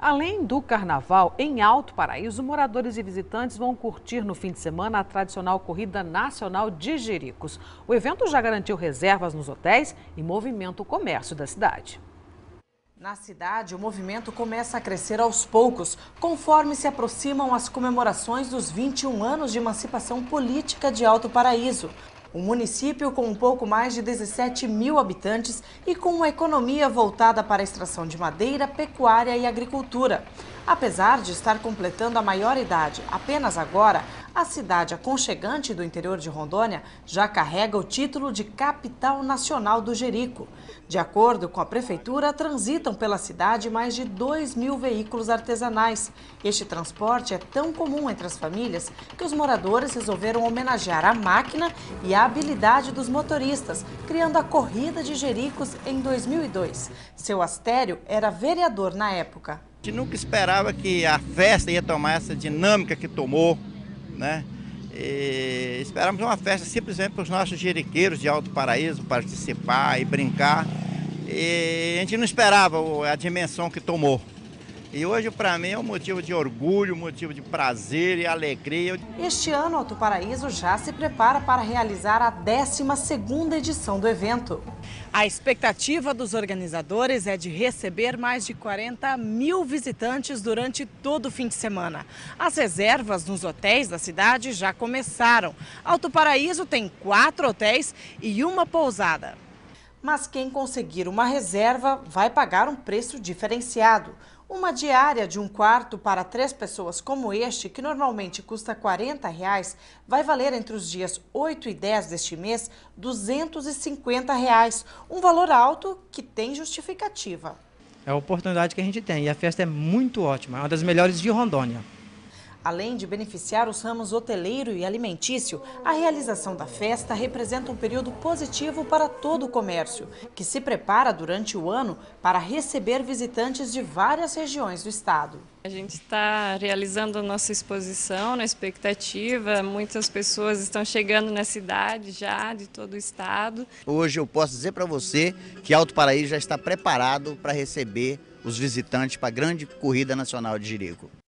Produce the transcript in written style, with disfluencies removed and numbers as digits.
Além do carnaval, em Alto Paraíso, moradores e visitantes vão curtir no fim de semana a tradicional Corrida Nacional de Jericos. O evento já garantiu reservas nos hotéis e movimenta o comércio da cidade. Na cidade, o movimento começa a crescer aos poucos, conforme se aproximam as comemorações dos 21 anos de emancipação política de Alto Paraíso. Um município com um pouco mais de 17 mil habitantes e com uma economia voltada para a extração de madeira, pecuária e agricultura. Apesar de estar completando a maioridade apenas agora, a cidade aconchegante do interior de Rondônia já carrega o título de Capital Nacional do Jerico. De acordo com a prefeitura, transitam pela cidade mais de 2.000 veículos artesanais. Este transporte é tão comum entre as famílias que os moradores resolveram homenagear a máquina e a habilidade dos motoristas, criando a Corrida de Jericos em 2002. Seu Astério era vereador na época. A gente nunca esperava que a festa ia tomar essa dinâmica que tomou, né? E esperamos uma festa simplesmente para os nossos jeriqueiros de Alto Paraíso participar e brincar. E a gente não esperava a dimensão que tomou. E hoje, para mim, é um motivo de orgulho, motivo de prazer e alegria. Este ano, Alto Paraíso já se prepara para realizar a 12ª edição do evento. A expectativa dos organizadores é de receber mais de 40 mil visitantes durante todo o fim de semana. As reservas nos hotéis da cidade já começaram. Alto Paraíso tem 4 hotéis e uma pousada. Mas quem conseguir uma reserva vai pagar um preço diferenciado. Uma diária de um quarto para 3 pessoas como este, que normalmente custa R$ 40, vai valer entre os dias 8 e 10 deste mês R$ 250. Um valor alto que tem justificativa. É a oportunidade que a gente tem e a festa é muito ótima, é uma das melhores de Rondônia. Além de beneficiar os ramos hoteleiro e alimentício, a realização da festa representa um período positivo para todo o comércio, que se prepara durante o ano para receber visitantes de várias regiões do estado. A gente está realizando a nossa exposição na expectativa, muitas pessoas estão chegando na cidade já, de todo o estado. Hoje eu posso dizer para você que Alto Paraíso já está preparado para receber os visitantes para a grande Corrida Nacional de Jerico.